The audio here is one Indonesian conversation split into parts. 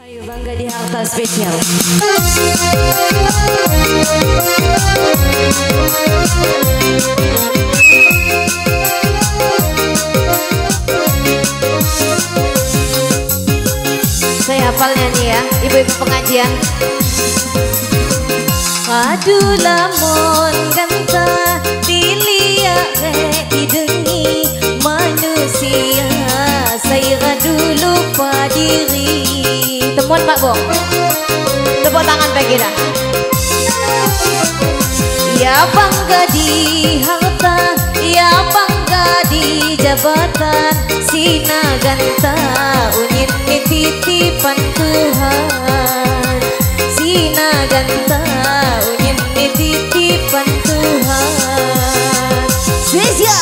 Ayo bangga di harta spesial. Saya hafalnya nih ya, ibu-ibu pengajian. Aduh lamun ganta dilihat didengi manusia, saya dulu padiri. Temuan Pak Bong, tepuk tangan bagi dah. Ya bangga di harta, ya bangga di jabatan, sina ganta unyin titipan Tuhan, sina ganta unyin titipan Tuhan. Spesial.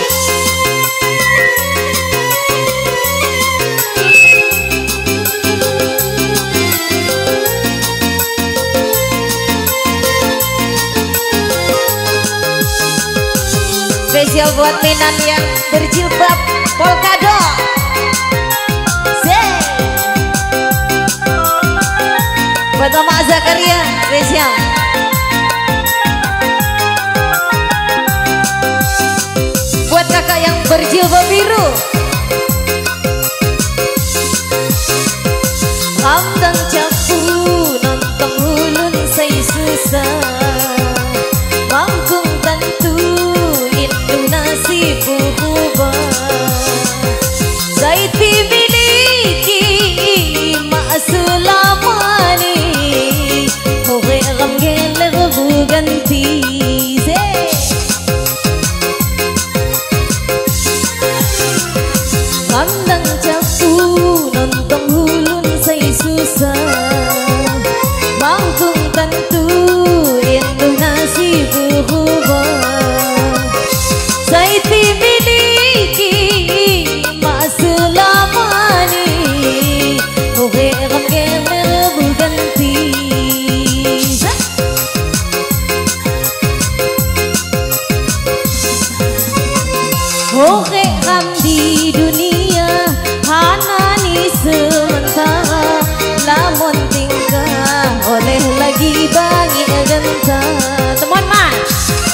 Spesial buat Minan yang berjilbab polkado. Buat Mama Zakaria spesial. Buat kakak yang berjilbab biru. Hamdang capu nonton hulun say susah, mangkung tentu nasib berubah. Saya dimiliki mak selamani, orang geler berganti. Pandang capu nonton hulun saya susah, mangkung tentu itu nasib berubah. Saya dimiliki mak selamani, orang geler berganti. Orang di dunia hanani sementara, lamun tinggal oleh lagi bangi genta. Temuan mas.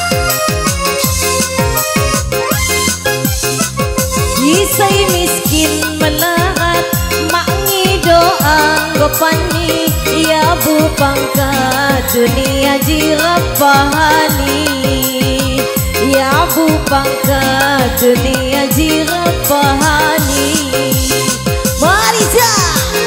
Saya miskin melarat, makngi doa gopani, ya bupangka dunia jirapahani, ya bupangka dunia jirapahani. Marisa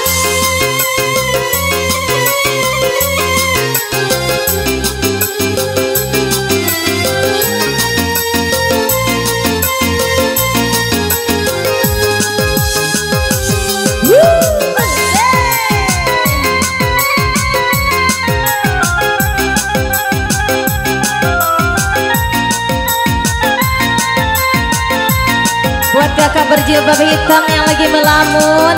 buat kakak berjilbab hitam yang lagi melamun.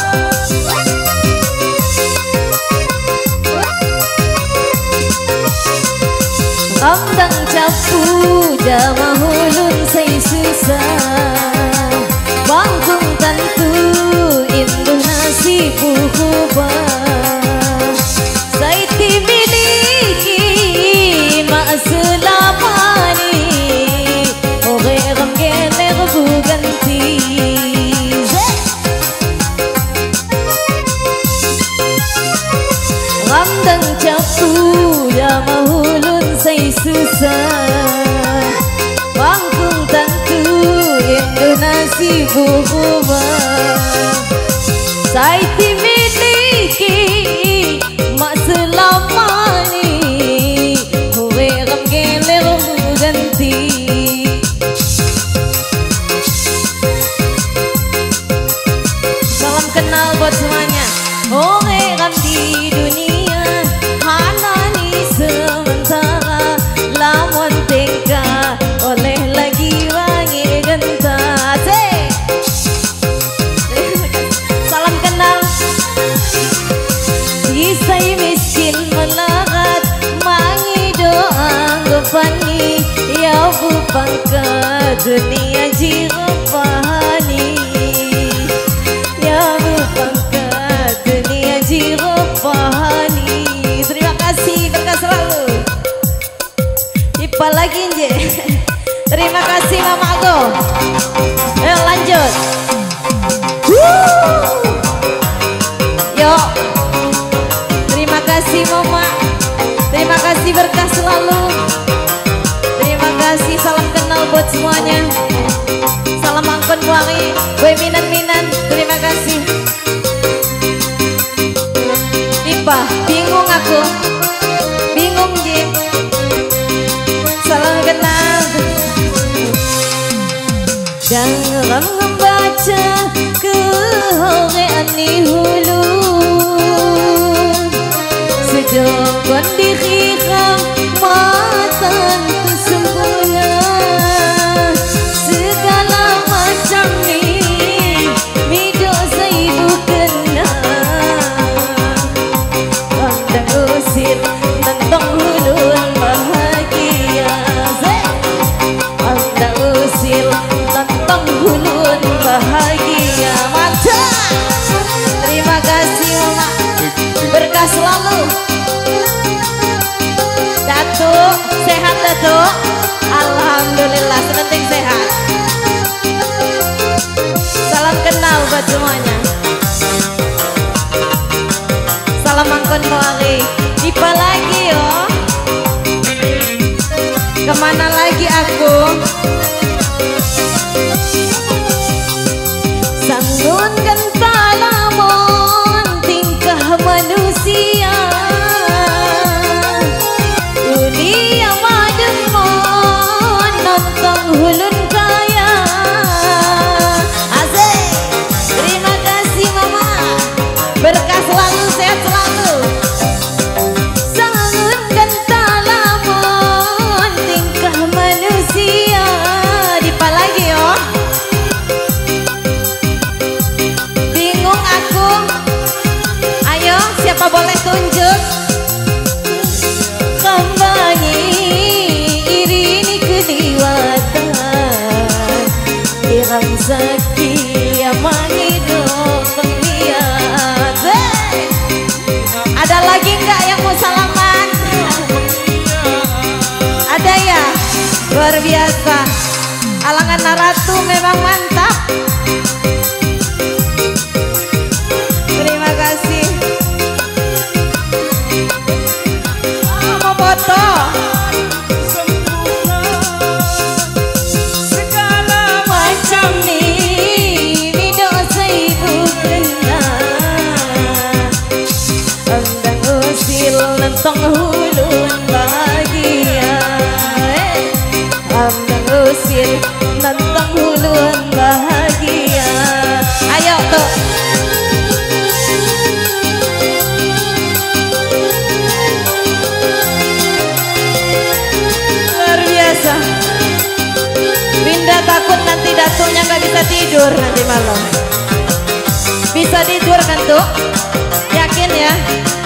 Hamdang capu jama hulun say susah, bangkung tentu indu nasib berubah. Saya dimiliki mak selamani, orang geler berganti. Hamdang capu jama hulun say susah, bangkung tentu indu nasib berubah. Saya dimiliki mak selamani, orang geler berganti. Salam kenal buat semuanya. Orang di dunia hanani sementara, lamun tingkah oleh lagi wangi genta. Salam kenal. Saya miskin melarat, mangi doa gopani, ya bupangka dunia jirapahani, ya bupangka dunia jirapahani. lagi nje. Terima kasih Mama Go. Ayo lanjut. Yuk. Terima kasih Mama. Terima kasih berkah selalu. Terima kasih, salam kenal buat semuanya. Salam angkon wangi, boy minan-minan. Terima kasih. Ipa, bingung aku. Bingung Jim. Salam kenal. Dalam membaca kehorean di hulu, sedangkan dikira matan sempurna. Segala macam ni hidup saya bukan pandang usir tentang hulun bahagia. Pandang usir tentang hulun bahagia. Mantap. Terima kasih Mama, berkah selalu. Datuk, sehat Datuk? Alhamdulillah, sepenting sehat. Salam kenal buat semuanya. Salam angkon moari. Ipa lagi yo. Kemana lagi aku? Sangun gentalamon tingkah manusia. Hulun kaya. Asik. Terima kasih Mama, berkah selalu, sehat selalu. Sangun gentalamon tingkah manusia. Dipa lagi yo. Bingung aku. Ayo, siapa boleh tunjuk? Kambangi irini kediwatan, Irang Zaki yang menghidup penglihat. Ada lagi nggak yang mau salaman? Ada ya? Luar biasa. Alangan Naratu memang mantap. Terima kasih. Mau foto? Nentong hulun bahagia. Ambang usir nentong hulun bahagia. Ayo tuh. Luar biasa. Winda takut nanti Datunya gak bisa tidur nanti malam. Bisa tidur kan tuh? Yakin ya?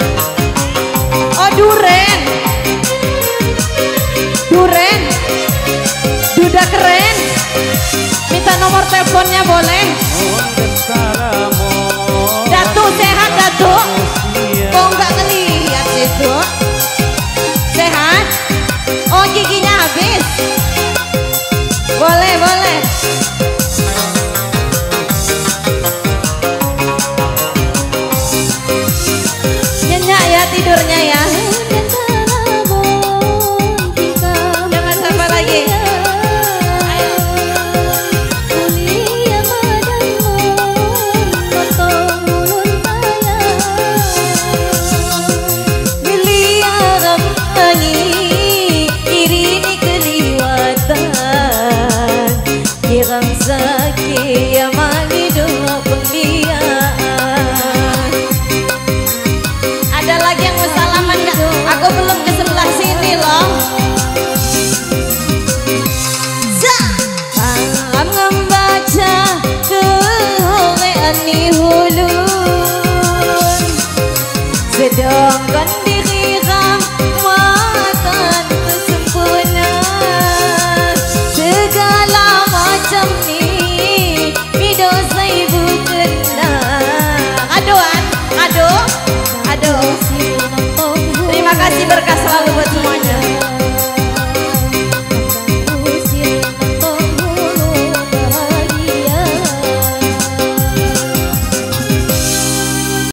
Oh Duren, Duda keren. Minta nomor teleponnya boleh?